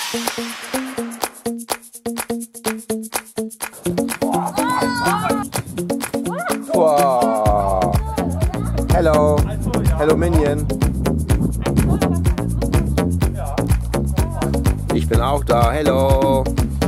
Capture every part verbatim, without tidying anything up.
Wow. Hello. Hello Minion. Ich bin auch da. Hello.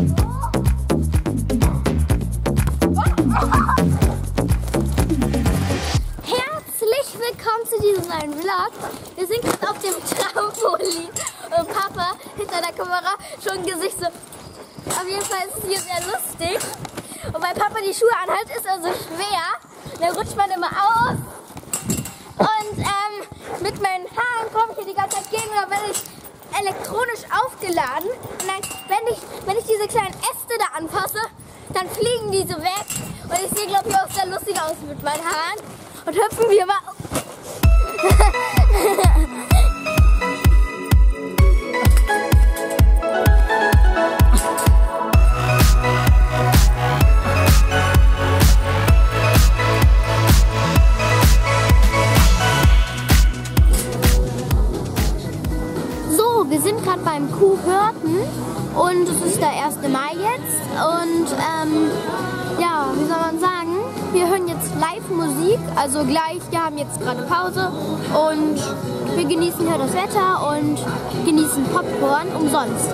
Herzlich willkommen zu diesem neuen Vlog. Wir sind gerade auf dem Trampolin und Papa hinter der Kamera schon ein Gesicht so. Auf jeden Fall ist es hier sehr lustig. Und weil Papa die Schuhe anhat, ist er so schwer. Dann rutscht man immer aus. Und ähm, mit meinen Haaren komme ich hier die ganze Zeit gegen. Oder werde ich elektronisch aufgeladen. Und dann, wenn ich, wenn ich diese kleinen Äste da anfasse, dann fliegen die so weg. Und ich sehe, glaube ich, auch sehr lustig aus mit meinen Haaren. Und hüpfen wir mal. So, wir sind gerade beim Kuhhirten und es ist der erste Mai jetzt. Und ähm, ja, wie soll man sagen? Wir hören jetzt Live-Musik, also gleich, wir haben jetzt gerade Pause und wir genießen hier das Wetter und genießen Popcorn umsonst.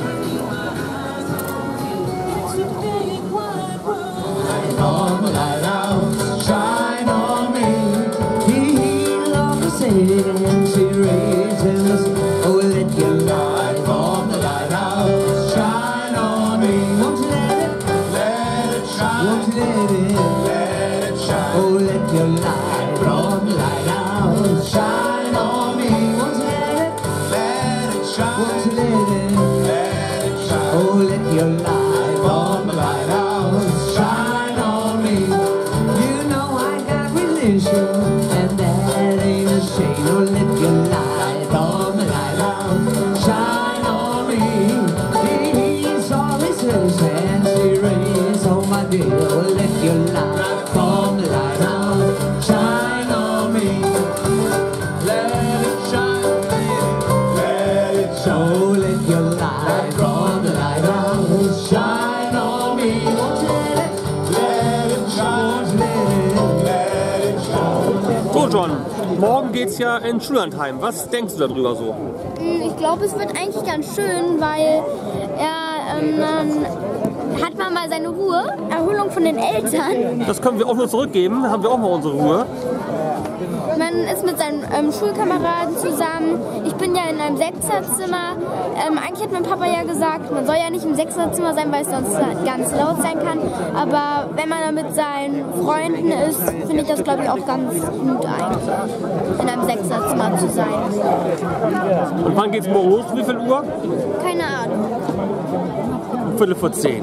Oh, let your light from the lighthouse shine on me. Won't you let it, let it shine? Won't you let it, let it shine? Oh, let your light from the lighthouse shine on me. You know I got religion, and that ain't a shame. Oh, let your light from the lighthouse shine on me. He's always says and she rays, oh my dear. Oh, let your light from the lighthouse shine on me. Let it shine, let it shine. Oh, let your light from the lighthouse shine on me. Won't you let it, let it shine, let it, let it shine. So John, morgen geht's ja in Schullandheim. Was denkst du darüber so? Ich glaube, es wird eigentlich ganz schön, weil er ähm, dann hat man mal seine Ruhe, Erholung von den Eltern. Das können wir auch nur zurückgeben, da haben wir auch mal unsere Ruhe. Man ist mit seinen ähm, Schulkameraden zusammen. Ich bin ja in einem Sechserzimmer. Ähm, eigentlich hat mein Papa ja gesagt, man soll ja nicht im Sechserzimmer sein, weil es sonst ganz laut sein kann. Aber wenn man da mit seinen Freunden ist, finde ich das, glaube ich, auch ganz gut eigentlich, in einem Sechserzimmer zu sein. Und wann geht's morgen los? Wie viel Uhr? Keine Ahnung. Viertel vor zehn.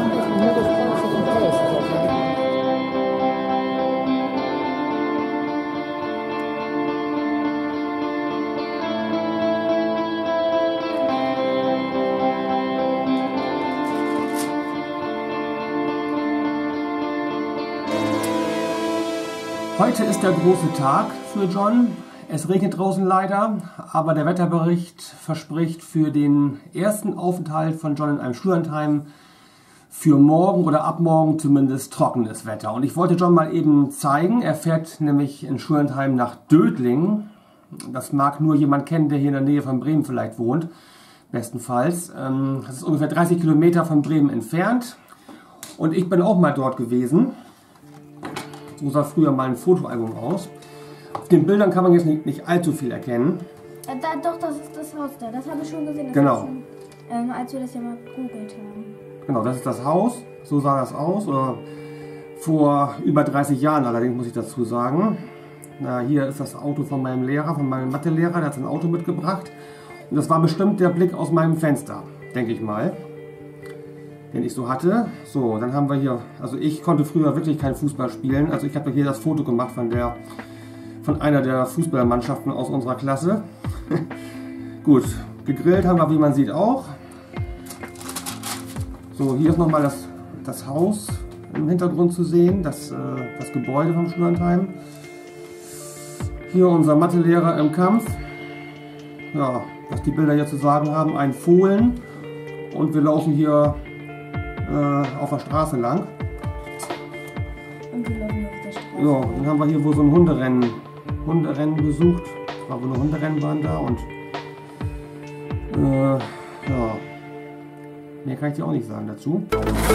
Heute ist der große Tag für John. Es regnet draußen leider, aber der Wetterbericht verspricht für den ersten Aufenthalt von John in einem Schullandheim für morgen oder ab morgen zumindest trockenes Wetter. Und ich wollte John mal eben zeigen, er fährt nämlich in Schullandheim nach Dödlingen. Das mag nur jemand kennen, der hier in der Nähe von Bremen vielleicht wohnt, bestenfalls. Das ist ungefähr dreißig Kilometer von Bremen entfernt. Und ich bin auch mal dort gewesen. So sah früher mal ein Fotoalbum aus. Auf den Bildern kann man jetzt nicht, nicht allzu viel erkennen. Ja, da, doch, das ist das Haus da. Das habe ich schon gesehen. Das genau. Schon, ähm, als wir das ja mal gegoogelt haben. Genau, das ist das Haus. So sah das aus. Oder vor über dreißig Jahren allerdings, muss ich dazu sagen. Na, hier ist das Auto von meinem Lehrer, von meinem Mathelehrer. Der hat sein Auto mitgebracht. Und das war bestimmt der Blick aus meinem Fenster, denke ich mal, den ich so hatte. So, dann haben wir hier, also ich konnte früher wirklich kein Fußball spielen. Also ich habe hier das Foto gemacht von der, von einer der Fußballermannschaften aus unserer Klasse. Gut, gegrillt haben wir, wie man sieht, auch. So, hier ist nochmal das, das Haus im Hintergrund zu sehen, das, äh, das Gebäude vom Schullandheim. Hier unser Mathelehrer im Kampf. Ja, was die Bilder hier zu sagen haben, ein Fohlen Und wir laufen hier äh, auf der Straße lang. Und wir laufen auf der Straße. Ja, dann haben wir hier wohl so ein Hunderennen, Hunderennen besucht. Es war wohl eine Hunderennbahn da und äh, ja, mehr kann ich dir auch nicht sagen dazu.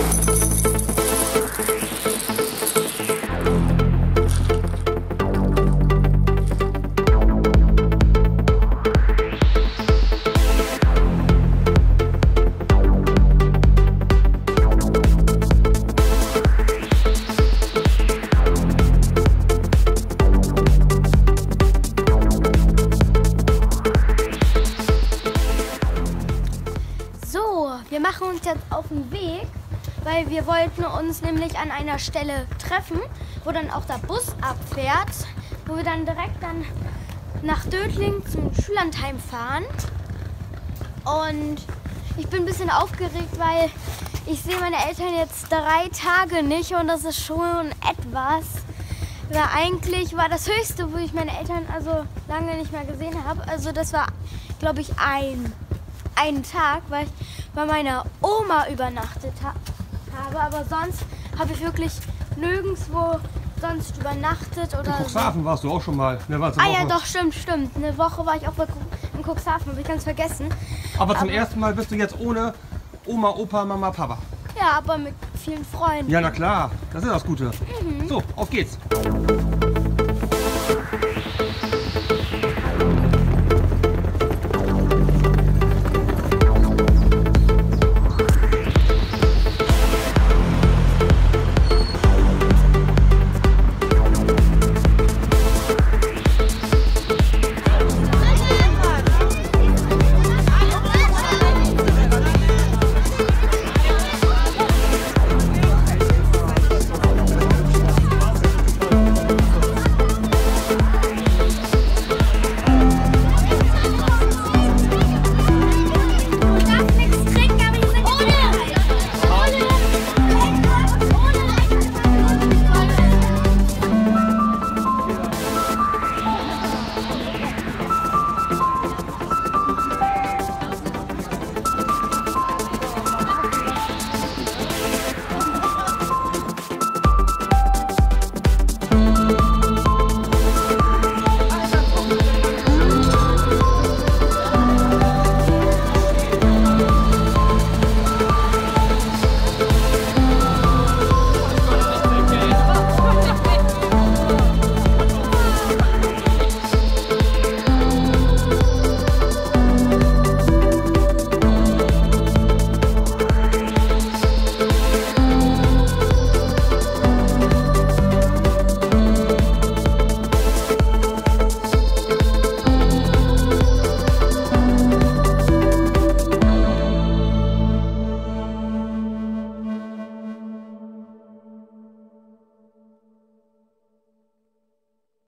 Wir machen uns jetzt auf den Weg, weil wir wollten uns nämlich an einer Stelle treffen, wo dann auch der Bus abfährt, wo wir dann direkt dann nach Dötling zum Schullandheim fahren. Und ich bin ein bisschen aufgeregt, weil ich sehe meine Eltern jetzt drei Tage nicht und das ist schon etwas. Weil eigentlich war das Höchste, wo ich meine Eltern also lange nicht mehr gesehen habe. Also das war, glaube ich, ein, ein Tag, weil ich bei meiner Oma übernachtet ha habe. Aber sonst habe ich wirklich nirgendwo sonst übernachtet oder In Cuxhaven so. warst du auch schon mal. Ne, warst du Ah auch ja, mal. doch, stimmt, stimmt. Eine Woche war ich auch bei, in Cuxhaven, habe ich ganz vergessen. Aber zum aber- ersten Mal bist du jetzt ohne Oma, Opa, Mama, Papa. Ja, aber mit vielen Freunden. Ja, na klar. Das ist das Gute. So, auf geht's.